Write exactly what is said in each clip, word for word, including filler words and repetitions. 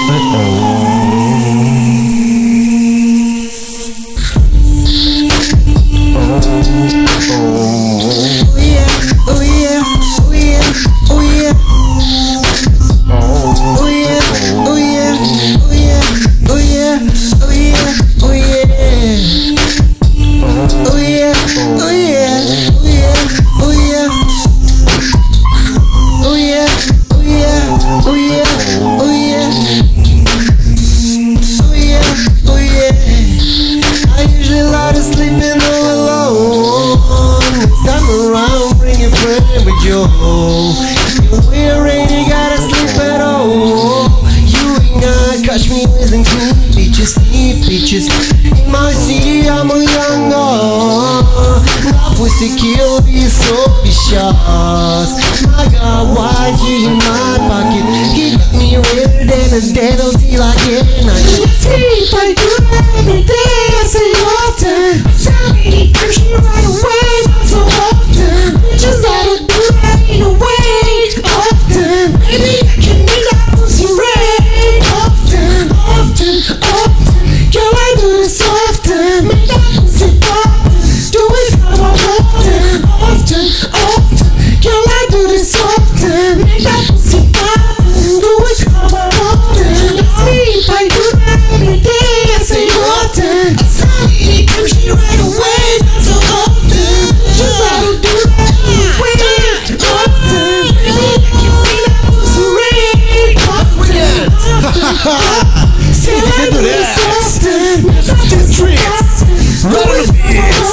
Catch me whizzing through beaches, deep beaches. In my city, I'm a young girl. My pussy kill is so vicious. My God, why he in my pocket? He got me redder than a dead O T like it. And I just sleep, I do every day, I say often. Tell me, I'm sure right away, not so often. Bitches gotta do that in a way, often. Maybe I can make that pussy red. Often, often, girl, I do this often. Make that pussy poppin', do it how I want it. Often, often, girl, I do this often. Make that pussy poppin', do it how I want it. Sleep, I do that every day, I say often. I say it, come she right away, not so often. Just how to do that anyway, often. Baby, I can make that pussy red, often. You can do that. Just tricks. Run with this.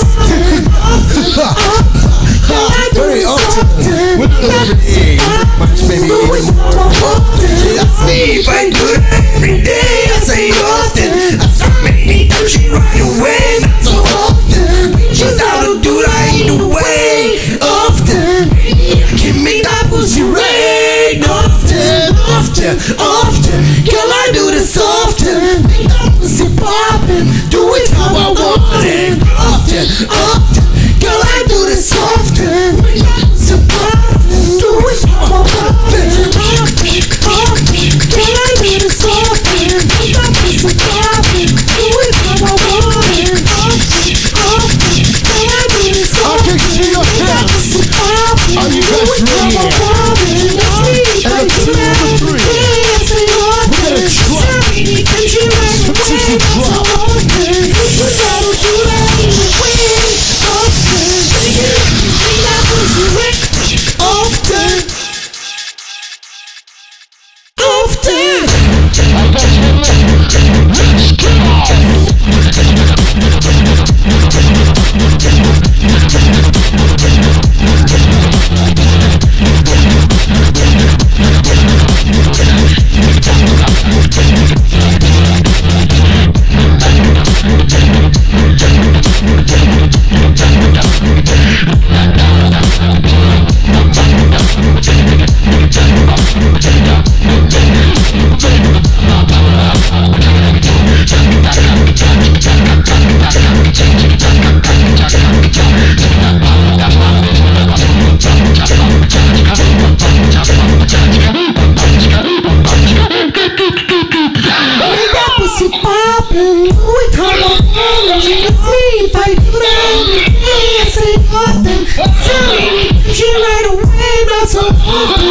Very often. We do it every day. Much baby. I sleep, I do it every day. I say often. I saw many times she right away. Not so often. She's out to do that either way. Often. I can make that pussy rain. Often, often, often. Girl, I do this often. Make that pussy poppin', do it how I want it. Often, often, girl, I do this often. Make that pussy poppin', do it how I want it. Often, often, girl, I do this often. Make that pussy poppin', do it how I want it. Often, often, girl, I do this often. Make that pussy poppin', do it how I want it. And a two, and a three. We're gonna drop. Juicy drop. She right away, not so